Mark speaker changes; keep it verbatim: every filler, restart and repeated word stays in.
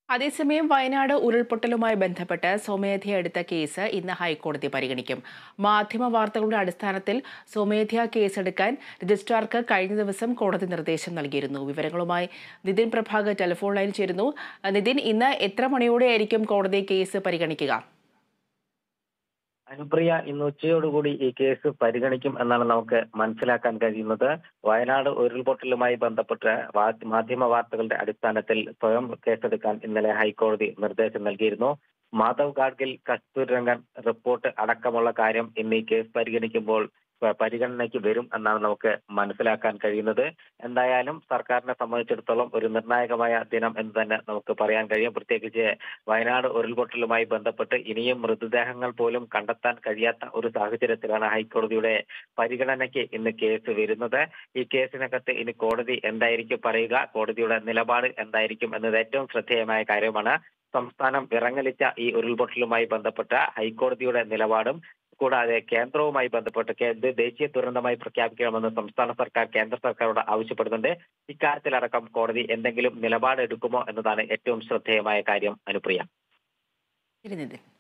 Speaker 1: അതേസമയം വയനാട് ഉരുൾപൊട്ടലുമായി ബന്ധപ്പെട്ട് സ്വമേധയാ എടുത്ത കേസ് ഇന്ന് ഹൈക്കോടതി പരിഗണിക്കും. മാധ്യമ വാർത്തകളുടെ അടിസ്ഥാനത്തിൽ സ്വമേധയാ കേസെടുക്കാൻ രജിസ്ട്രാർക്ക് കഴിഞ്ഞ ദിവസം കോടതി നിർദ്ദേശം നൽകിയിരുന്നു. വിവരങ്ങളുമായി നിതിൻ പ്രഭാകർ ടെലിഫോൺ ലൈനിൽ ചേരുന്നു. നിതിൻ, ഇന്ന് എത്ര മണിയോടെയായിരിക്കും കോടതി കേസ് പരിഗണിക്കുക?
Speaker 2: അനുപ്രിയ, ഇന്ന് ഉച്ചയോടുകൂടി ഈ കേസ് പരിഗണിക്കും എന്നാണ് നമുക്ക് മനസ്സിലാക്കാൻ കഴിയുന്നത്. വയനാട് ഉരുൾപൊട്ടലുമായി ബന്ധപ്പെട്ട് മാധ്യമ വാർത്തകളുടെ അടിസ്ഥാനത്തിൽ സ്വയം കേസെടുക്കാൻ ഇന്നലെ ഹൈക്കോടതി നിർദ്ദേശം നൽകിയിരുന്നു. മാധവ് ഗാഡ്ഗിൽ, കസ്തൂരി രംഗൻ റിപ്പോർട്ട് അടക്കമുള്ള കാര്യം ഇന്ന് ഈ കേസ് പരിഗണിക്കുമ്പോൾ പരിഗണനയ്ക്ക് വരും എന്നാണ് നമുക്ക് മനസ്സിലാക്കാൻ കഴിയുന്നത്. എന്തായാലും സർക്കാരിനെ സംബന്ധിച്ചിടത്തോളം ഒരു നിർണായകമായ ദിനം എന്ന് തന്നെ നമുക്ക് പറയാൻ കഴിയും. പ്രത്യേകിച്ച് വയനാട് ഉരുൾപൊട്ടലുമായി ബന്ധപ്പെട്ട് ഇനിയും മൃതദേഹങ്ങൾ പോലും കണ്ടെത്താൻ കഴിയാത്ത ഒരു സാഹചര്യത്തിലാണ് ഹൈക്കോടതിയുടെ പരിഗണനയ്ക്ക് ഇന്ന് കേസ് വരുന്നത്. ഈ കേസിനകത്ത് ഇനി കോടതി എന്തായിരിക്കും പറയുക, കോടതിയുടെ നിലപാട് എന്തായിരിക്കും എന്നത് ഏറ്റവും ശ്രദ്ധേയമായ കാര്യമാണ്. സംസ്ഥാനം വിറങ്ങലിച്ച ഈ ഉരുൾപൊട്ടലുമായി ബന്ധപ്പെട്ട ഹൈക്കോടതിയുടെ നിലപാടും കൂടാതെ കേന്ദ്രവുമായി ബന്ധപ്പെട്ട് ദേശീയ ദുരന്തമായി പ്രഖ്യാപിക്കണമെന്ന് സംസ്ഥാന സർക്കാർ കേന്ദ്ര സർക്കാരോട് ആവശ്യപ്പെടുന്നുണ്ട്. ഇക്കാര്യത്തിലടക്കം കോടതി എന്തെങ്കിലും നിലപാടെടുക്കുമോ എന്നതാണ് ഏറ്റവും ശ്രദ്ധേയമായ കാര്യം. അനുപ്രിയ.